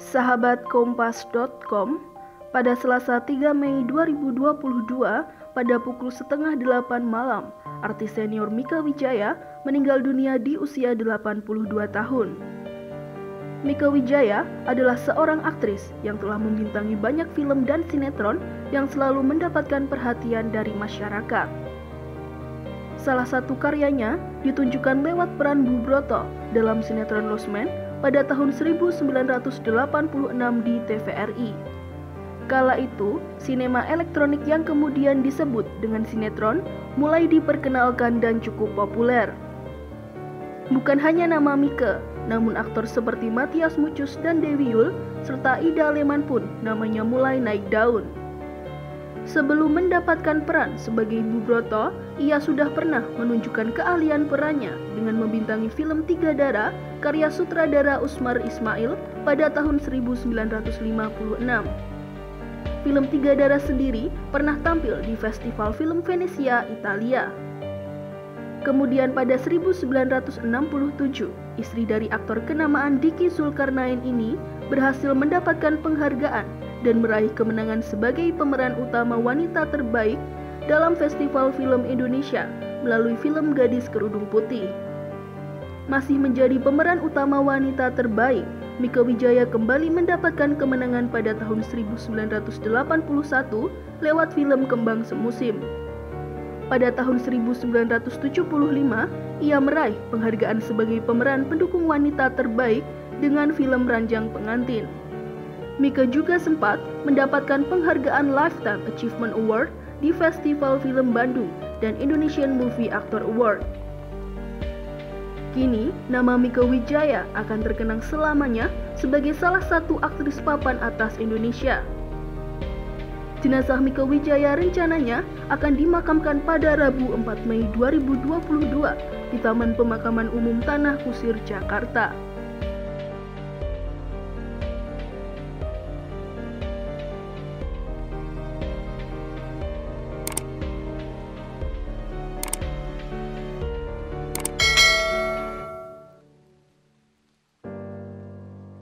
Sahabat Kompas.com, pada Selasa 3 Mei 2022 pada pukul setengah 8 malam, artis senior Mieke Wijaya meninggal dunia di usia 82 tahun. Mieke Wijaya adalah seorang aktris yang telah membintangi banyak film dan sinetron yang selalu mendapatkan perhatian dari masyarakat. Salah satu karyanya ditunjukkan lewat peran Bu Broto dalam sinetron Losmen pada tahun 1986 di TVRI. Kala itu, sinema elektronik yang kemudian disebut dengan sinetron mulai diperkenalkan dan cukup populer. Bukan hanya nama Mieke, namun aktor seperti Mathias Muchus dan Dewi Yull serta Ida Leman pun namanya mulai naik daun. Sebelum mendapatkan peran sebagai Bu Broto, ia sudah pernah menunjukkan keahlian perannya dengan membintangi film Tiga Dara karya sutradara Usmar Ismail pada tahun 1956. Film Tiga Dara sendiri pernah tampil di Festival Film Venesia, Italia. Kemudian pada 1967, istri dari aktor kenamaan Diki Zulkarnain ini berhasil mendapatkan penghargaan dan meraih kemenangan sebagai pemeran utama wanita terbaik dalam Festival Film Indonesia melalui film Gadis Kerudung Putih. Masih menjadi pemeran utama wanita terbaik, Mieke Wijaya kembali mendapatkan kemenangan pada tahun 1981 lewat film Kembang Semusim. Pada tahun 1975, ia meraih penghargaan sebagai pemeran pendukung wanita terbaik dengan film Ranjang Pengantin. Mieke juga sempat mendapatkan penghargaan Lifetime Achievement Award di Festival Film Bandung dan Indonesian Movie Actor Award. Kini, nama Mieke Wijaya akan terkenang selamanya sebagai salah satu aktris papan atas Indonesia. Jenazah Mieke Wijaya rencananya akan dimakamkan pada Rabu 4 Mei 2022 di Taman Pemakaman Umum Tanah Kusir, Jakarta.